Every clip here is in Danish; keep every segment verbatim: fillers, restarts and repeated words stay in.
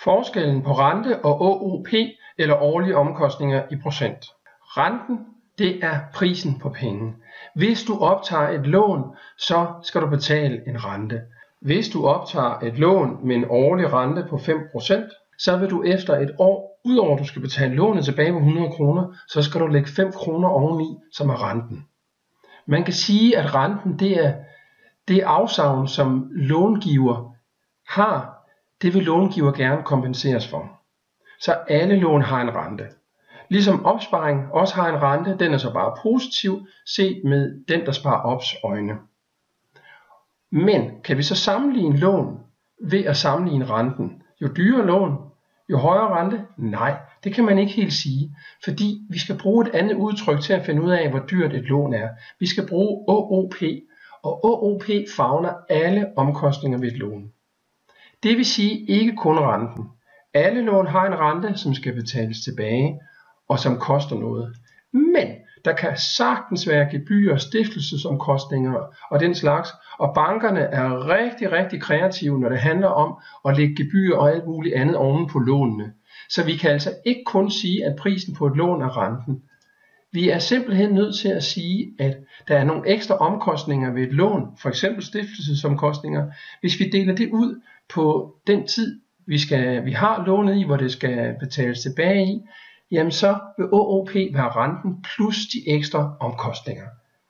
Forskellen på rente og O O P eller årlige omkostninger i procent. Renten, det er prisen på penge. Hvis du optager et lån, så skal du betale en rente. Hvis du optager et lån med en årlig rente på fem procent, så vil du efter et år, udover at du skal betale lånet tilbage på hundrede kroner, så skal du lægge fem kroner oveni, som er renten. Man kan sige, at renten det er det afsavn, som långiver har. Det vil långiver gerne kompenseres for. Så alle lån har en rente. Ligesom opsparing også har en rente, den er så bare positiv set med den, der sparer ops øjne. Men kan vi så sammenligne lån ved at sammenligne renten? Jo dyrere lån, jo højere rente? Nej, det kan man ikke helt sige, fordi vi skal bruge et andet udtryk til at finde ud af, hvor dyrt et lån er. Vi skal bruge O O P, og O O P favner alle omkostninger ved et lån. Det vil sige ikke kun renten. Alle lån har en rente, som skal betales tilbage, og som koster noget. Men der kan sagtens være gebyrer, stiftelsesomkostninger og den slags, og bankerne er rigtig, rigtig kreative, når det handler om at lægge gebyrer og alt muligt andet oven på lånene. Så vi kan altså ikke kun sige, at prisen på et lån er renten. Vi er simpelthen nødt til at sige, at der er nogle ekstra omkostninger ved et lån, for eksempel stiftelsesomkostninger. Hvis vi deler det ud på den tid, vi, skal, vi har lånet i, hvor det skal betales tilbage i, jamen så vil O O P være renten plus de ekstra omkostninger.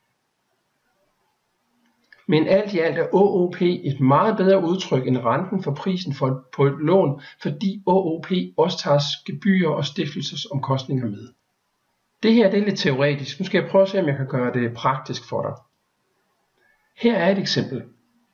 Men alt i alt er O O P et meget bedre udtryk end renten for prisen for, på et lån, fordi O O P også tager gebyrer og stiftelsesomkostninger med. Det her det er lidt teoretisk. Nu skal jeg prøve at se, om jeg kan gøre det praktisk for dig. Her er et eksempel.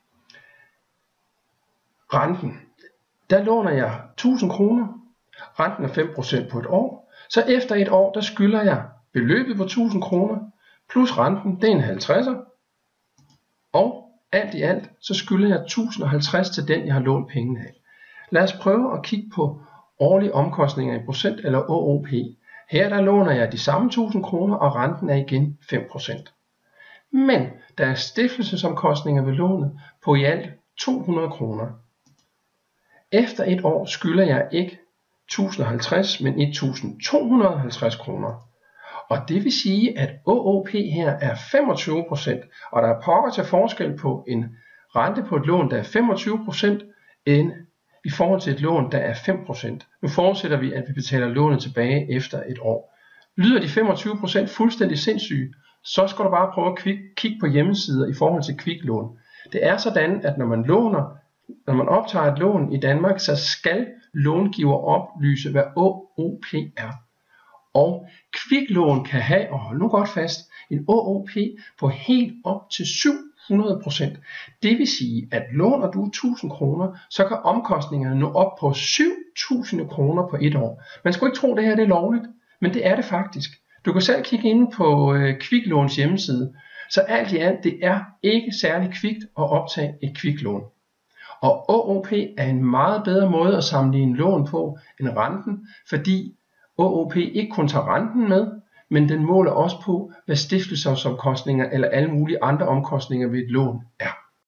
Renten. Der låner jeg tusind kroner. Renten er fem procent på et år. Så efter et år, der skylder jeg beløbet på tusind kroner, plus renten, det er en halvtredser. Og alt i alt, så skylder jeg tusind og halvtreds til den, jeg har lånt pengene af. Lad os prøve at kigge på årlige omkostninger i procent eller O O P. Her der låner jeg de samme tusind kroner, og renten er igen fem procent. Men der er stiftelsesomkostninger ved lånet på i alt to hundrede kroner. Efter et år skylder jeg ikke tusind og halvtreds, men et tusind to hundrede og halvtreds kroner. Og det vil sige, at O O P her er femogtyve procent, og der er pokker til forskel på en rente på et lån, der er femogtyve procent, end i forhold til et lån, der er fem procent. Nu forudsætter vi, at vi betaler lånet tilbage efter et år. Lyder de femogtyve procent fuldstændig sindssyge, så skal du bare prøve at kigge på hjemmesider i forhold til kviklån. Det er sådan, at når man låner, når man optager et lån i Danmark, så skal långiver oplyse, hvad O O P er. Og kviklån kan have, og hold nu godt fast, en O O P på helt op til syv hundrede procent. Det vil sige, at låner du tusind kroner, så kan omkostningerne nå op på syv tusind kroner på et år. Man skulle ikke tro, at det her det er lovligt, men det er det faktisk. Du kan selv kigge ind på øh, kviklåns hjemmeside. Så alt i alt, det er ikke særlig kvikt at optage et kviklån. Og O O P er en meget bedre måde at sammenligne lån på end renten, fordi O O P ikke kun tager renten med, men den måler også på, hvad stiftelsesomkostninger eller alle mulige andre omkostninger ved et lån er.